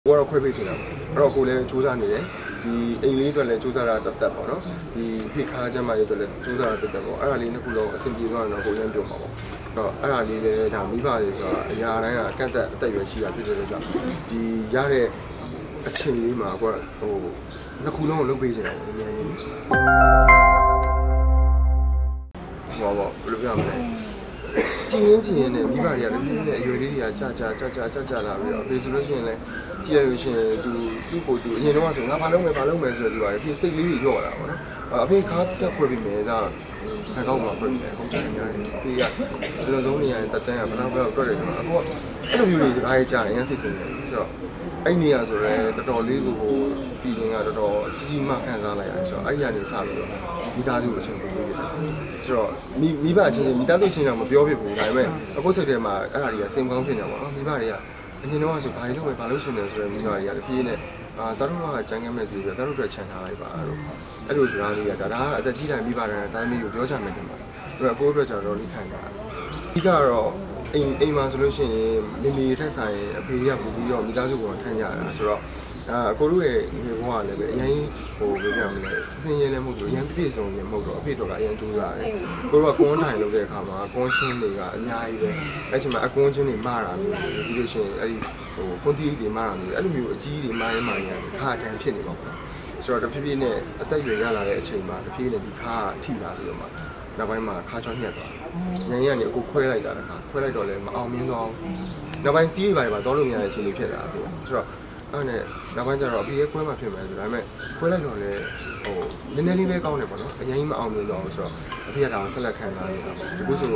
我要快飞起来，然后过来做啥呢？ဒီအိမ်လေးအတွက်လည်းစူးစမ်းတာတက်တက်ပေါ့နော်ဒီဖိခါကျမ်းမာရေးအတွက်လည်းစူးစမ်းတာတက်တက်ပေါ့အဲ့ဒါလေးနှစ်ခုလုံးအဆင်ပြေသွားရင်တော့ကိုယ်ရမ်းပြောမှာပေါ့အဲ့ဒါလေးလည်းဒါမိဘတွေဆိုတာအရာတိုင်းကကန့်သက်အသက်အရွယ်ရှိတာဖြစ်တဲ့ကြောင့်ဒီရတဲ့အချိန်လေးမှာကိုယ်ဟိုနှစ်ခုလုံးကိုလုပ်ပေးနေတာပေါ့အများကြီးဟောပေါ့ဘယ်လိုပြောမလဲကြည်ရင်နဲ့မိဘတွေကလည်းဒီနဲ့အရွယ်လေးတွေကကြာလာပြီးတော့ဖေဆိုလို့ရှိရင်လည်းကြည့်ရလို့ရှိရင်သူ့ကိုသူအရင်တော့ဆိုငါဘာလုပ်မယ်ဆိုတော့ဒီပါလေဖေစိတ်လေးတွေညော့လာပါတော့အဖေခါတက်ခွဲပြီးမယ်ဒါဘယ်တော့မှပြည့်မယ်ကုန်ချင်ရတယ်ဖေကအလုံးစုံနေရတက်တန်းကဘယ်တော့တော့တယ်ကျွန်တော်အခုကအဲ့လိုမျိုးတွေစကားရေးကြားရင်ရမ်းစိတ်ဆင်းတယ်ဆိုတော့အဲ့နေရဆိုရဲတော်တော်လေးကို feeling ကတော်တော်ကြီးမားခံစားလိုက်ရတယ်ဆိုတော့အဲ့ဒီကနေစပြီးတော့မိသားစုအချင်းပေးခဲ့တယ်ဆိုတော့မိဘအချင်းမိသားစုချင်းတော့မပြောဖြစ်ဘူးဒါပေမဲ့အခုစိတ်ထဲမှာအဲ့ဒါတွေကစိတ်ကောင်းဖြစ်နေပါတော့မိဘတွေကအရင်တော့ဆိုဘာလို့ရှင်နေဆိုတော့မိဘတွေကလည်းဖြည်းနဲ့တတို့ကကြံခဲ့မဲ့သူတွေတတို့အတွက်ခြံထားလိုက်ပါတော့အဲ့လိုစကားလေးကဒါကအသက်ကြီးတိုင်းမိဘတွေတိုင်းမျိုးကိုပြောချင်မယ်ထင်ပါတယ်အခုအတွက်ကျတော့လိခံတာအဓိကတော့အိမ်မှာဆိုလို့ရှိရင်မိထက်ဆိုင်အဖေကပူပြီးတော့မိသားစုကိုထိုင်ကြတာဆိုတော့ကိုတို့ရဲ့ဒီဘဝလည်းပဲအရင်ဟိုဘယ်ပြောမလဲစင်ရင်လည်းမဟုတ်ဘူးအရင်ပြည့်စုံရင်မဟုတ်တော့အဖေတော်ကအရင်ကျိုးရတယ်ကိုတို့ကကွန်းထိုင်လုပ်တဲ့အခါမှာကွန်းရှင်းတွေကအများကြီးပဲအဲ့ချိန်မှာအကွန်းချင်းတွေမှားတာမျိုးပြီးလို့ရှိရင်အဲ့ဒီဟိုကွန်တီတွေမှားတာမျိုးအဲ့လိုမျိုးအကြီးတွေမှားရင်ခါတန်းဖြစ်နေပါဘူးဆိုတော့တဖြည်းဖြည်းနဲ့အသက်ရွယ်ရလာတဲ့အချိန်မှာတဖြည်းဖြည်းနဲ့ဒီခါထိလာပြီးတော့မှနောက်ပိုင်းမှာခါချောညက်သွားညင်ကနေအခုခွဲလိုက်တာတခါခွဲလိုက်တော့လည်းမအောင်မြင်တော့နောက်ပိုင်းစီးတွေပါတော့လို့မရတဲ့အခြေအနေဖြစ်လာပြီဆိုတော့အဲ့နဲ့နောက်ပိုင်းကျတော့အဖေရဲ့ခွဲမှဖြစ်မယ်ဆိုဒါပေမဲ့ခွဲလိုက်တော့လည်းဟိုနည်းနည်းလေးပဲကောင်းတယ်ပေါ့နော်အရင်ကြီးမအောင်မြင်တော့ဆိုတော့အဖေကဒါကိုဆက်လက်ခံလာနေတာပေါ့ဒီကုဆို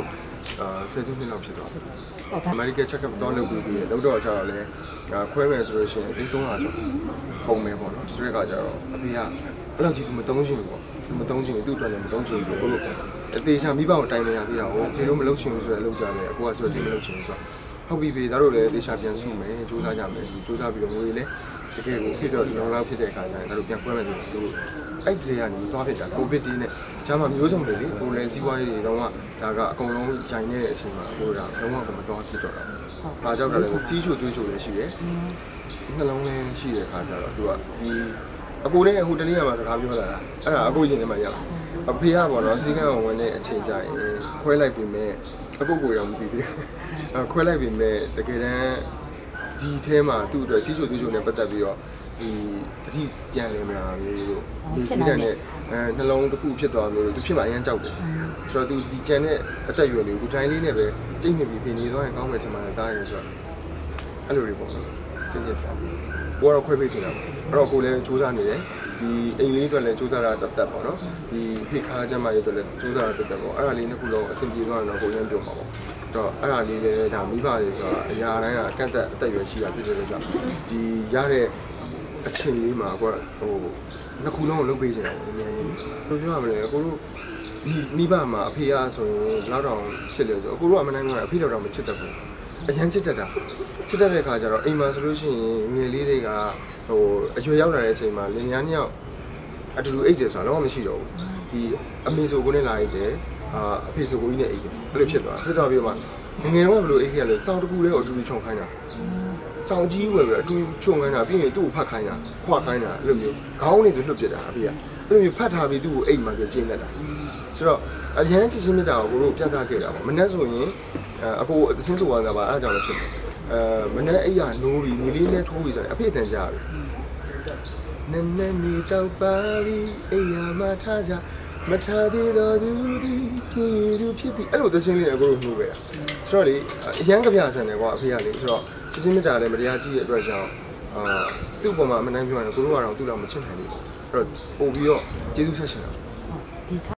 10 နှစ်လောက်ဖြစ်သွားတယ်အမေရိကန်ချက်ပ်တော့လုပ်ပြီးလောက်တော့ကျတော့လည်းခွဲမယ်ဆိုလို့ရှိရင်300ကျော်ကုန်မယ်ပေါ့နော်ဒီကကျတော့အဖေကအဲ့လောက်ကြီးမတုံးချင်ဘူးပေါ့မတုံးချင်သူ့အတွက်လည်းမတုံးချင်ဆိုလို့အသေးချာမိဘကိုတိုင်နေရသေးတာဟိုဖေတို့မလုပ်ချင်ဘူးဆိုတဲ့အလုပ်ကြတယ်အခုကဆိုတော့ဒီမလုပ်ချင်ဘူးဆိုတော့ဟုတ်ပြီဖေဒါတို့လည်းသေချာပြန်စုမယ်စူးစမ်းကြမယ်စူးစမ်းပြီးတော့ငွေလည်းတကယ်ကိုဖြစ်တော့လောလောဖြစ်တဲ့အခါကျရင်ဒါတို့ပြန်ခွဲမယ်ဆိုတော့အဲ့ဒီကနေသွားဖြစ်တာကိုဗစ်တီးနဲ့ဂျာမမျိုးစုံတွေလေကိုလည်းစီးပွားရေးတွေတော့ဒါကအကုန်လုံးရိုင်းနေတဲ့အချိန်မှာဟိုဒါလုံးဝမတော်ဖြစ်တော့တာ။ဒါကြောင့်လည်းစီးချိုတွေးချိုလည်းရှိတယ်။နှလုံးလည်းရှိတဲ့အခါကျတော့သူကဒီအကိုနဲ့ဟိုတနေ့ကမှစကားပြောလာတာ။အဲ့ဒါအကိုရင်ထဲမှာရောက်။အဖေကပေါ့နော်စီကံအောင်ဝင်တဲ့အချိန်ကျရင်ခွဲလိုက်ပြီးမဲ့အကိုကိုရောမသိသေးဘူး။ခွဲလိုက်ပြီးမဲ့တကယ်တမ်းဒီထဲမှာသူ့အတွက်စီးချိုတွေးချိုနဲ့ပတ်သက်ပြီးတော့ဒီတတိပြန်လဲမလားမျိုးလို့ဒီစီးတဲ့နဲ့နှလုံးတစ်ခုဖြစ်သွားမျိုးသူဖြစ်မှအရင်ကြောက်တယ်ဆိုတော့သူဒီကျန်တဲ့အသက်အရွယ်လေးကိုတိုင်းလေးနဲ့ပဲကျိတ်နေပြီးပြင်နေသွားရင်ကောင်းမယ်ထင်ပါတယ်တားရင်ဆိုတော့အဲ့လိုတွေပေါ့စဉ်းစားစားဘောတော့ခွဲပေးချင်တာပေါ့အဲ့တော့ကိုလည်းစူးစမ်းနေတယ်ဒီအိမ်လေးအတွက်လည်းစူးစမ်းတာတက်တက်ပေါ့နော်ဒီဖိခါကျမ်းမာရေးအတွက်လည်းစူးစမ်းတာတက်တက်ပေါ့အဲ့ဒါလေးနှစ်ခုလုံးအဆင်ပြေသွားရင်တော့ကိုရမ်းပြောမှာပေါ့တော့အဲ့ဒါလေးလည်းဒါမိဘတွေဆိုတာအရာတိုင်းကကန့်သက်အသက်အရွယ်ရှိတာဖြစ်တဲ့ကြောင့်ဒီရတဲ့အချိန်လေးမှာကိုဟိုနှစ်ခုလုံးကိုလုပ်ပေးချင်တာပေါ့အများကြီးဘယ်လိုပြောရမလဲကိုတို့မိဘမှာအဖေကဆိုရင်လောက်တော့ဖြစ်လို့ဆိုအကိုတို့အမနိုင်ကအဖေတော့မချစ်တတ်ဘူးအရန်ချစ်တတ်တာချစ်တတ်တဲ့ခါကျတော့အိမ်မှာဆိုလို့ရှိရင်ငယ်လေးတွေကဟိုအရွယ်ရောက်လာတဲ့အချိန်မှာလင်မယားနှစ်ယောက်အတူတူအိတ်တယ်ဆိုတာတော့မရှိတော့ဘူးဒီအမေဆိုကိုနဲ့လာအိတ်တယ်အဖေဆိုကိုကြီးနဲ့အိတ်တယ်အဲ့လိုဖြစ်သွားပြီးတော့ငယ်တော့ဘယ်လိုအိတ်ခဲ့လဲစောင်းတစ်ခုလေးကိုအတူတူခြုံခိုင်းတာစောင်းကြီးဝယ်ပြီးအတူခြုံခိုင်းတာပြီးရင်သူ့ကိုဖတ်ခိုင်းတာခွာခိုင်းတာအဲ့လိုမျိုးခေါင်းနဲ့သူလွတ်ပြစ်တာအဖေကအဲ့လိုမျိုးဖတ်ထားပြီးသူ့ကိုအိတ်မှပြကျင်းလက်တာဆိုတော့အရန်ချစ်ချင်းမြတ်တာကိုတို့ပြသခဲ့တာပေါ့မနေ့ဆိုရင်အကိုအစင်းဆိုသွားတာပါအဲ့ဒါကြောင့်လည်းဖြစ်တယ်မနေ့အိတ်ရနိုးပြီးညီလေးနဲ့ထိုးပြီးဆိုရင်အဖေတန်ကြပြီနန်းနန်းနီတောက်ပါပြီးအိမ်ရမှာထားကြမထားသေးတော့သူဒီဖြစ်သည်အဲ့လိုသချင်းလေးကိုတို့နှိုးခဲ့တာဆိုတော့လေအရန်ကြပြဆန်တယ်ကွာအဖေကလေဆိုတော့ချစ်ချင်းမြတ်တာလည်းမတရားကြီးရဲ့အတွက်ကြောင့်သူ့ပုံမှာအမှန်တမ်းပြောရင်ကိုတို့ကတော့သူ့လောက်မချစ်နိုင်ဘူးအဲ့တော့ပို့ပြီးတော့ကျေးဇူးဆက်ရှင်တာ